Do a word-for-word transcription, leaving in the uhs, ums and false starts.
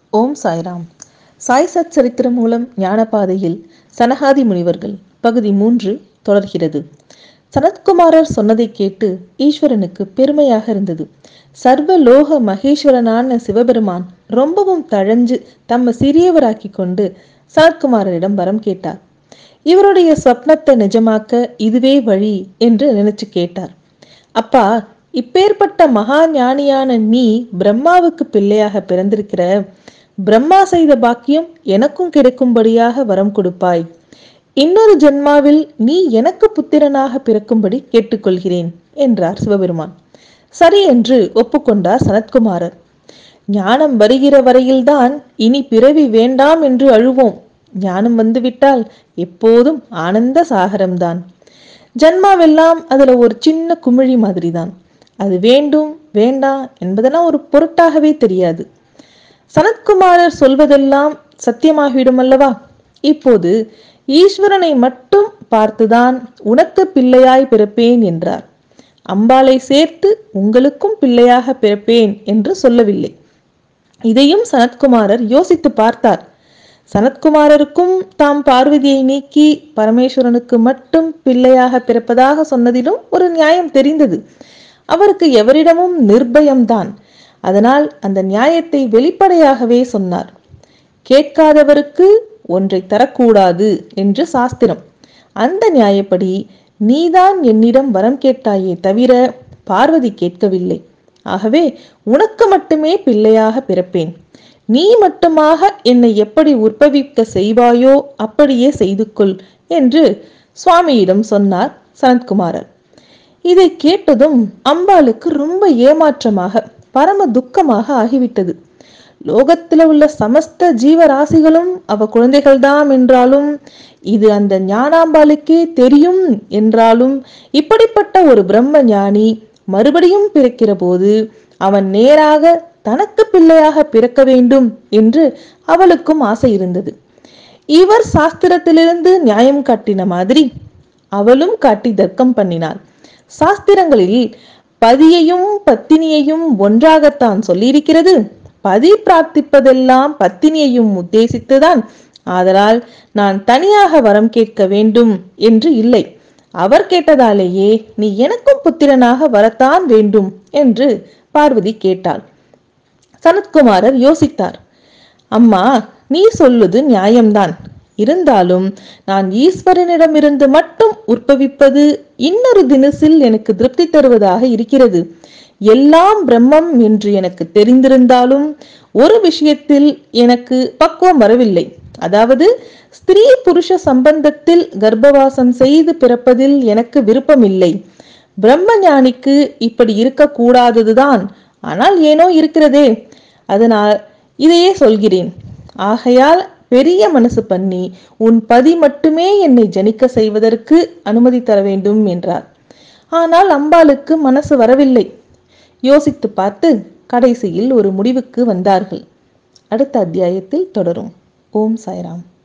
ஓம் சாய்ராம். சாய் சச்சரித்திரம் மூலம் ஞானபாதையில் சனகாதி முனிவர்கள் பகுதி மூன்று தொடர்கிறது. சனத்குமாரர் சொன்னதை கேட்டு ஈஸ்வரனுக்கு பெருமையாக இருந்தது. சர்வலோக மகேஸ்வரனான சிவபெருமான் ரொம்பவும் தழஞ்சு தம்மை சிறியவராக்கி கொண்டு சனத்குமாரரிடம் வரம் கேட்டார். இவருடைய சொப்னத்தை நிஜமாக்க இதுவே வழி என்று நினைச்சு கேட்டார். அப்பா, இப்பேற்பட்ட மகா ஞானியான நீ பிரம்மாவுக்கு பிள்ளையாக பிறந்திருக்கிற. பிரம்மா செய்த பாக்கியம் எனக்கும் கிடைக்கும்படியாக வரம் கொடுப்பாய். இன்னொரு ஜென்மாவில் நீ எனக்கு புத்திரனாக பிறக்கும்படி கேட்டுக்கொள்கிறேன் என்றார் சிவபெருமான். சரி என்று ஒப்புக்கொண்டார் சனத்குமாரர். ஞானம் வருகிற வரையில்தான் இனி பிறவி வேண்டாம் என்று அழுவோம். ஞானம் வந்துவிட்டால் எப்போதும் ஆனந்த சாகரம்தான். ஜன்மாவெல்லாம் அதுல ஒரு சின்ன குமிழி மாதிரி தான். அது வேண்டும் வேண்டாம் என்பதெல்லாம் ஒரு பொருட்டாகவே தெரியாது. சனத்குமாரர் சொல்வதெல்லாம் சத்தியமாகிவிடும் அல்லவா? இப்போது ஈஸ்வரனை மட்டும் பார்த்துதான் உனக்கு பிள்ளையாய் பிறப்பேன் என்றார். அம்பாளை சேர்த்து உங்களுக்கும் பிள்ளையாக பிறப்பேன் என்று சொல்லவில்லை. இதையும் சனத்குமாரர் யோசித்து பார்த்தார். சனத்குமாரருக்கும் தாம் பார்வதியை நீக்கி பரமேஸ்வரனுக்கு மட்டும் பிள்ளையாக பிறப்பதாக சொன்னதிலும் ஒரு நியாயம் தெரிந்தது. அவருக்கு எவரிடமும் நிர்பயம்தான். அதனால் அந்த நியாயத்தை வெளிப்படையாகவே சொன்னார். கேட்காதவருக்கு ஒன்றை தரக்கூடாது என்று சாஸ்திரம். அந்த நியாயப்படி நீதான் என்னிடம் வரம் கேட்டாயே தவிர பார்வதி கேட்கவில்லை. ஆகவே உனக்கு மட்டுமே பிள்ளையாக பிறப்பேன். நீ மட்டுமாக என்னை எப்படி உற்பவிக்க செய்வாயோ அப்படியே செய்து கொள் என்று சுவாமியிடம் சொன்னார் சனத்குமாரர். இதை கேட்டதும் அம்பாளுக்கு ரொம்ப ஏமாற்றமாக பரம துக்கமாக ஆகிவிட்டது. லோகத்துல உள்ள சமஸ்த ஜீவராசிகளும் அவ குழந்தைகள்தான் என்றாலும், இது அந்த ஞானாம்பாளுக்கே தெரியும் என்றாலும், இப்படிப்பட்ட ஒரு பிரம்ம ஞானி மறுபடியும் பிறக்கிற போது அவன் நேராக தனக்கு பிள்ளையாக பிறக்க வேண்டும் என்று அவளுக்கும் ஆசை இருந்தது. இவர் சாஸ்திரத்திலிருந்து நியாயம் காட்டின மாதிரி அவளும் காட்டி தர்க்கம் பண்ணினாள். சாஸ்திரங்களில் பதியையும் பத்தினியையும் ஒன்றாகத்தான் சொல்லியிருக்கிறது. பதி பிரார்த்திப்பதெல்லாம் பத்தினியையும் உத்தேசித்துதான். ஆதலால் நான் தனியாக வரம் கேட்க வேண்டும் என்று இல்லை. அவர் கேட்டதாலேயே நீ எனக்கும் புத்திரனாக வரத்தான் வேண்டும் என்று பார்வதி கேட்டாள். சனத்குமாரர் யோசித்தார். அம்மா, நீ சொல்லுது நியாயம்தான். இருந்தாலும் நான் ஈஸ்வரனிடமிருந்து மட்டும் உற்பவிப்பது இன்னொரு தினசில் எனக்கு திருப்தி தருவதாக இருக்கிறது. எல்லாம் பிரம்மம் என்று எனக்கு தெரிந்திருந்தாலும் ஒரு விஷயத்தில் எனக்கு பக்குவம் வரவில்லை. அதாவது ஸ்திரீ புருஷ சம்பந்தத்தில் கர்ப்பவாசம் செய்து பிறப்பதில் எனக்கு விருப்பமில்லை. பிரம்ம ஞானிக்கு இப்படி இருக்கக்கூடாததுதான். ஆனால் ஏனோ இருக்கிறதே. அதனால் இதையே சொல்கிறேன். ஆகையால் பெரிய மனசு பண்ணி உன் பதி மட்டுமே என்னை ஜனிக்க செய்வதற்கு அனுமதி தர வேண்டும் என்றார். ஆனால் அம்பாளுக்கு மனசு வரவில்லை. யோசித்து பார்த்து கடைசியில் ஒரு முடிவுக்கு வந்தார்கள். அடுத்த அத்தியாயத்தில் தொடரும். ஓம் சாய்ராம்.